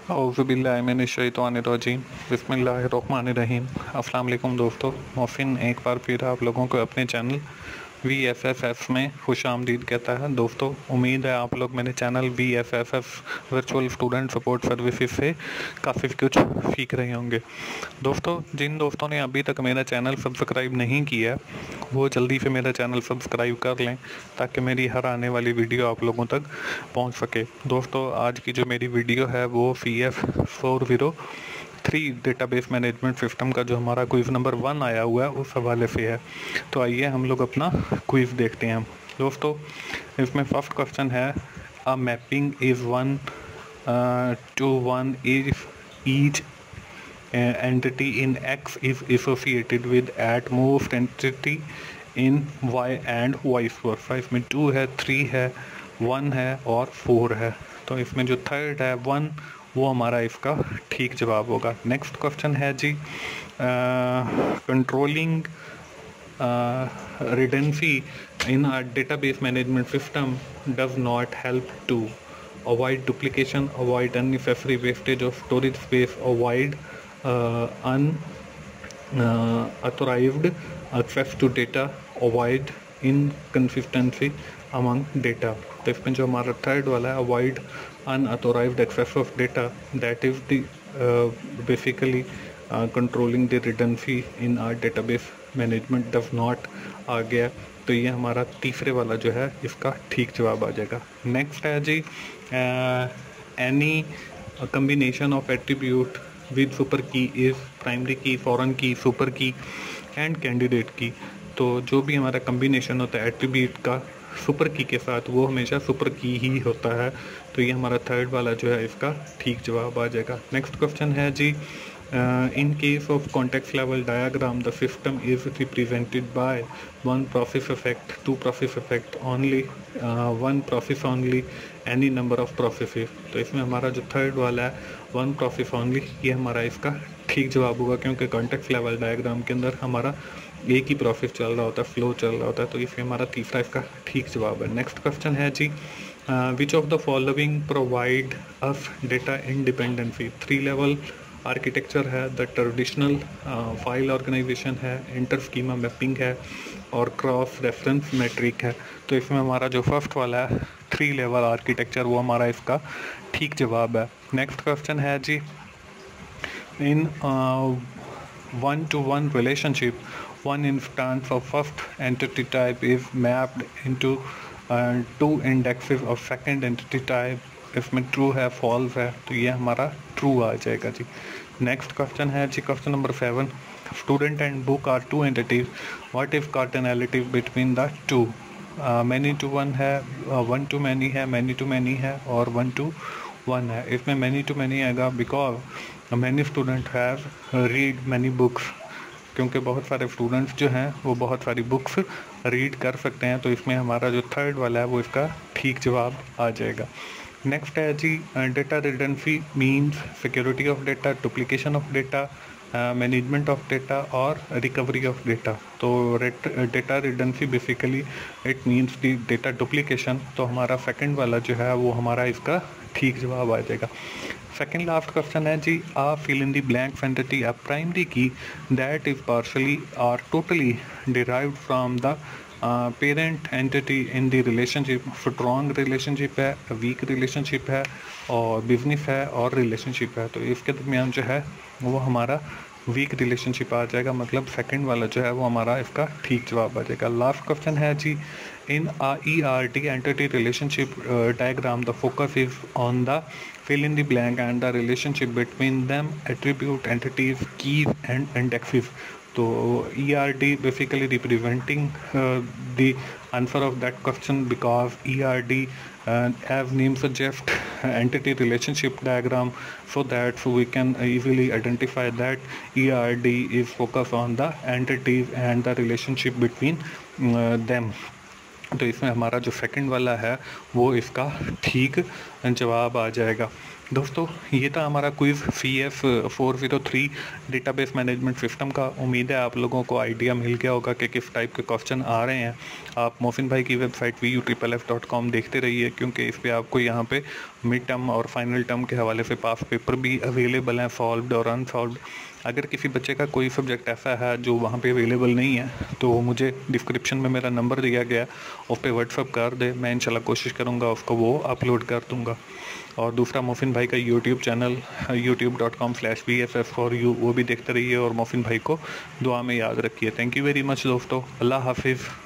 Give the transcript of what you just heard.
औज़ुबिल्लाहिमिनश्शैतानिर्रजीम बिस्मिल्लाहिर्रहमानिर्रहीम। अस्सलाम वालेकुम दोस्तों, मोहसिन एक बार फिर आप लोगों को अपने चैनल VSSS में खुशामदीद कहता है। दोस्तों, उम्मीद है आप लोग मेरे channel VSSS virtual student support services से काफ़ी कुछ सीख रहे होंगे। दोस्तों, जिन दोस्तों ने अभी तक मेरा चैनल सब्सक्राइब नहीं किया वो जल्दी से मेरा चैनल सब्सक्राइब कर लें ताकि मेरी हर आने वाली वीडियो आप लोगों तक पहुंच सके। दोस्तों, आज की जो मेरी वीडियो है वो CS403 डेटाबेस मैनेजमेंट सिस्टम का जो हमारा क्विज़ नंबर 1 आया हुआ है उस हवाले से है। तो आइए हम लोग अपना क्विज़ देखते हैं। दोस्तों, इसमें फर्स्ट क्वेश्चन है, a mapping is 1 to 1 if each entity in X is associated with at most entity in Y and vice versa। इसमें 2 है, 3 है, 1 है और 4 है। तो इसमें जो थर्ड है 1 वो हमारा इसका ठीक जवाब होगा। नेक्स्ट क्वेश्चन है जी, controlling redundancy in a database management system does not help to avoid duplication, avoid unnecessary wastage of storage space, avoid unauthorized access to data, avoid inconsistency among data। तो इसमें जो हमारा थर्ड वाला है, avoid unauthorised access of data, that is the basically controlling the redundancy in our database management does not आ गया। तो ये हमारा तीसरे वाला जो है इसका ठीक जवाब आ जाएगा। नेक्स्ट है जी, any combination of attribute with super key is primary key, foreign key, super key and candidate key. तो जो भी हमारा कम्बिनेशन होता है एट्रीब्यूट का सुपर की के साथ वो हमेशा सुपर की ही होता है। तो ये हमारा थर्ड वाला जो है इसका ठीक जवाब आ जाएगा। नेक्स्ट क्वेश्चन है जी, in case of context level diagram the system is represented by 1 process effect, 2 process effect only, 1 process only, any number of processes। तो इसमें हमारा जो थर्ड वाला है 1 process only ये हमारा इसका ठीक जवाब होगा, क्योंकि कॉन्टेक्स्ट लेवल डायग्राम के अंदर हमारा एक ही प्रोसेस चल रहा होता है, फ्लो चल रहा होता है। तो इसमें हमारा तीसरा इसका ठीक जवाब है। नेक्स्ट क्वेश्चन है जी, which of the following provide us data independency. 3 level architecture है, द ट्रेडिशनल फाइल ऑर्गेनाइजेशन है, इंटर स्कीमा मैपिंग है और क्रॉस रेफरेंस मैट्रिक है। तो इसमें हमारा जो फर्स्ट वाला है 3 लेवल आर्किटेक्चर वो हमारा इसका ठीक जवाब है। नेक्स्ट क्वेश्चन है जी, in 1-to-1 relationship, one instance of first entity type is mapped into 2 indexes of second entity type। इसमें ट्रू है, फॉल्स है, तो ये हमारा ट्रू आ जाएगा जी। नेक्स्ट क्वेश्चन है जी, question number 7, student and book are 2 entities, what is cardinality between the 2। Many to one है, 1 to many है, मैनी टू मैनी है और 1 to 1 है। इसमें मैनी टू मैनी आएगा because many student have read many books, क्योंकि बहुत सारे स्टूडेंट्स जो हैं वो बहुत सारी बुक्स रीड कर सकते हैं। तो इसमें हमारा जो थर्ड वाला है वो इसका ठीक जवाब आ जाएगा। नेक्स्ट है जी, data redundancy means security of data, duplication of data, management of data और रिकवरी ऑफ डेटा। तो data redundancy basically it means the data duplication. तो हमारा सेकंड वाला जो है वो हमारा इसका ठीक जवाब आ जाएगा। सेकंड लास्ट क्वेश्चन है जी, ah fill in the blank entity a primary key that is partially और totally derived from the parent entity in the relationship. Strong relationship है, वीक रिलेशनशिप है और बिजनेस है और रिलेशनशिप है। तो इसके दरमियान जो है वो हमारा वीक रिलेशनशिप आ जाएगा, मतलब सेकंड वाला जो है वो हमारा इसका ठीक जवाब आ जाएगा। लास्ट क्वेश्चन है जी, in ERT entity relationship diagram the focus is on the fill in the blank and the relationship between them, attribute, entities, keys and indexes। तो ERD basically representing the answer of that question because ERD as name suggests entity relationship diagram, so that we can easily identify that ERD is focused on the entities and the relationship between them। तो इसमें हमारा जो second वाला है वो इसका ठीक जवाब आ जाएगा। दोस्तों ये था हमारा quiz CS403 database management system का। उम्मीद है आप लोगों को आइडिया मिल गया होगा कि किस टाइप के क्वेश्चन आ रहे हैं। आप मोहसिन भाई की वेबसाइट VUFFF.com देखते रहिए, क्योंकि इस पर आपको यहाँ पे मिड टर्म और फाइनल टर्म के हवाले से पास पेपर भी अवेलेबल हैं, सॉल्व्ड और अनसॉल्व्ड। अगर किसी बच्चे का कोई सब्जेक्ट ऐसा है जो वहाँ पे अवेलेबल नहीं है तो मुझे डिस्क्रिप्शन में मेरा नंबर दिया गया, उस पर व्हाट्सअप कर दे, मैं इंशाल्लाह कोशिश करूँगा उसको वो अपलोड कर दूँगा। और दूसरा मोहसिन भाई का यूट्यूब चैनल youtube.com/VSS4U, वो भी देखते रहिए और मोहसिन भाई को दुआ में याद रखिए। थैंक यू वेरी मच दोस्तों, अल्लाह हाफिज़।